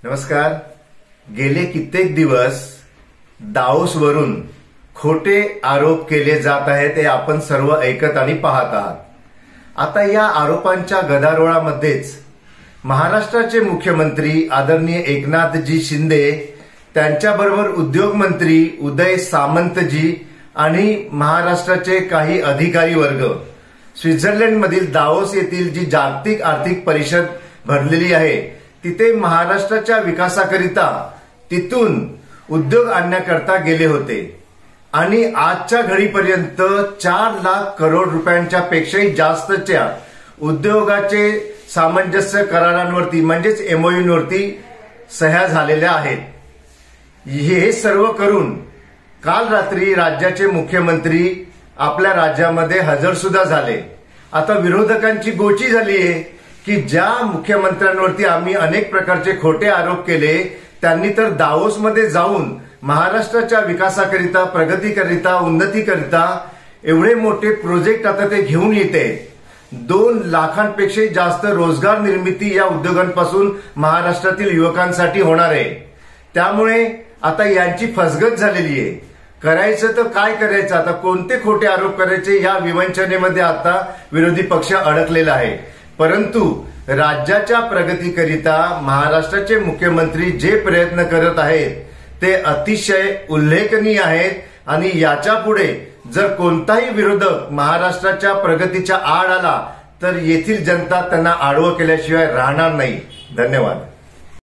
नमस्कार. गेले कित्येक दिवस दाओसवरून खोटे आरोप केले जात आहेत ते आपण सर्व ऐकत आणि पाहत आहात. आता या आरोपांच्या गदारोळामध्येच महाराष्ट्राचे मुख्यमंत्री आदरणीय एकनाथजी शिंदे, त्यांच्याबरोबर उद्योग मंत्री उदय सामंतजी आणि महाराष्ट्राचे काही अधिकारी वर्ग स्वित्झर्लंडमधील दाओस येथील जी जागतिक आर्थिक परिषद भरलेली आहे तिथे महाराष्ट्राच्या विकासाकरिता तिथून उद्योग आणण्याकरता गेले होते आणि आजच्या घडीपर्यंत 4 लाख करोड रुपयांच्या पेक्षाही जास्तच्या उद्योगाचे सामंजस्य करारांवरती म्हणजेच एमओयूवरती सह्या झालेल्या आहेत. हे सर्व करून काल रात्री राज्याचे मुख्यमंत्री आपल्या राज्यामध्ये हजर सुद्धा झाले. आता विरोधकांची गोची झाली आहे की ज्या मुख्यमंत्र्यांवरती आम्ही अनेक प्रकारचे खोटे आरोप केले त्यांनी तर दाओसमध्ये जाऊन महाराष्ट्राच्या विकासाकरिता, प्रगतीकरिता, उन्नतीकरिता एवढे मोठे प्रोजेक्ट आता ते घेऊन येते. 2 लाखांपेक्षा जास्त रोजगार निर्मिती या उद्योगांपासून महाराष्ट्रातील युवकांसाठी होणार आहे. त्यामुळे आता यांची फसगत झालेली आहे. करायचं तर काय करायचं, आता कोणते खोटे आरोप करायचे या विवंचनेमध्ये आता विरोधी पक्ष अडकलेला आहे. परंतु राज्याच्या प्रगतीकरिता महाराष्ट्राचे मुख्यमंत्री जे प्रयत्न करत आहेत ते अतिशय उल्लेखनीय आहेत आणि याच्या पुढे जर कोणताही विरोधक महाराष्ट्राच्या प्रगतीच्या आड आला तर येथील जनता त्यांना आडवं केल्याशिवाय राहणार नाही. धन्यवाद.